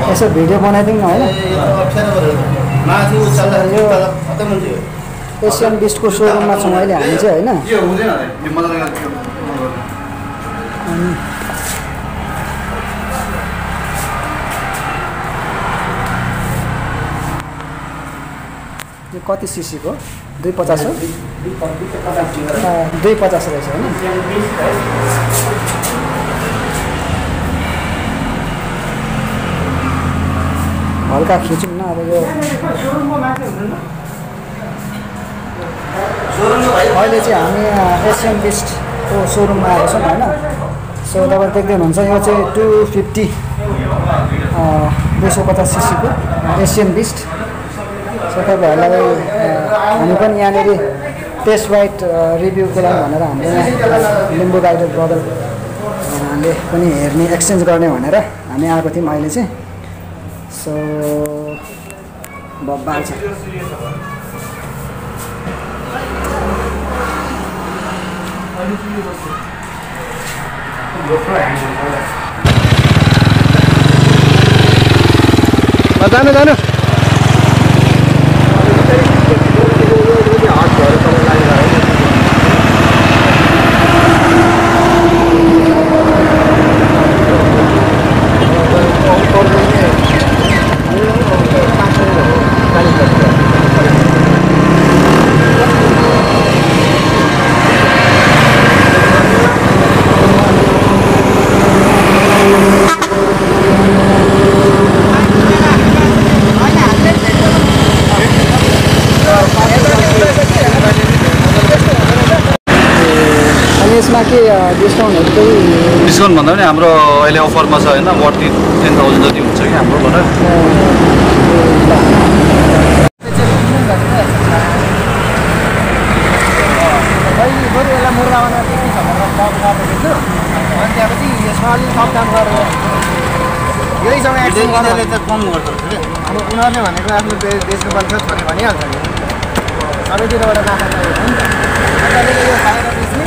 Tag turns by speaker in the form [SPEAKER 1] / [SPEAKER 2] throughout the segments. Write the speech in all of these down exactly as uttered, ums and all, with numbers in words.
[SPEAKER 1] यसो भिडियो बनाइदिउँ न होइन एसियन बिस्टको सोरुममा छौँ अहिले हामी चाहिँ होइन यो कति सिसीको दुई पचास हो दुई पचास रहेछ होइन हल्का खिचौँ न अब यो अहिले चाहिँ हामी एसियन बिस्टको सोरुममा आएको छौँ होइन सो तपाईँ देख्दै हुनुहुन्छ यो चाहिँ टु फिफ्टी दुई सौ पचास सिसीको एसियन बिस्ट सो तपाईँहरूलाई हामी पनि यहाँनिर टेस्ट राइड रिभ्यूको लागि भनेर हाम्रो यहाँ लिम्बू गाइडेड ब्रदरले पनि हेर्ने एक्सचेन्ज गर्ने भनेर हामी आएको थियौँ अहिले चाहिँ सो बब्बाल छ जानु जानु
[SPEAKER 2] डिस्काउन्ट भन्दा पनि हाम्रो अहिले अफरमा छ होइन फोर्टी टेन थाउजन्ड जति हुन्छ कि हाम्रोबाट
[SPEAKER 3] उनीहरूले त कम गर्छ अब उनीहरूले भनेको आफ्नो देशको बन्छ भने भनिहाल्छ नि सबैतिरबाट नाफा पाएको नि त यो खाएर बेच्ने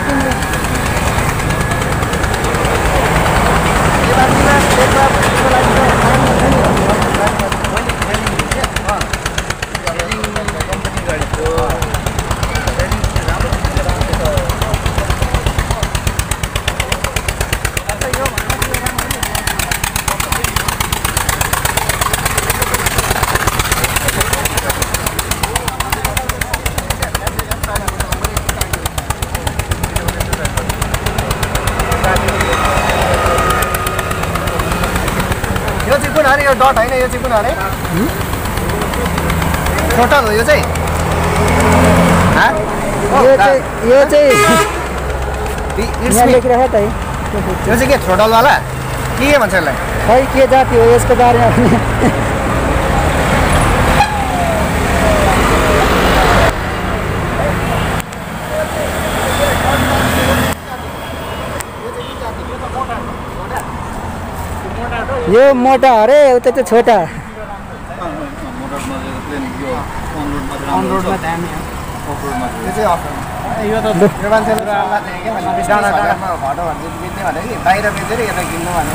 [SPEAKER 3] डट होइन यो चाहिँ कुन अरे टोटल हो यो चाहिँ
[SPEAKER 1] यो चाहिँ यो चाहिँ
[SPEAKER 3] यो चाहिँ के थ्रोटलवाला के भन्छ यसलाई
[SPEAKER 1] खै के जाति हो यसको बारेमा यो मोटा अरे उता चाहिँ छोटा
[SPEAKER 3] यो त मान्छेले बाहिर बेचेर यता किन्नु भने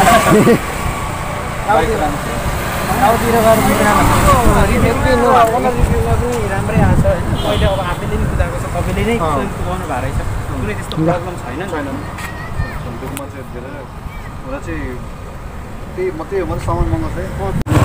[SPEAKER 3] राम्रै आएको छ होइन अहिले अब आफैले नि बुझाएको छ तपाईँले नै गर्नु भएको रहेछ कुनै त्यस्तो प्रब्लम छैन छैन
[SPEAKER 2] त्यही मात्रै हो मात्रै सामान मगाउँछ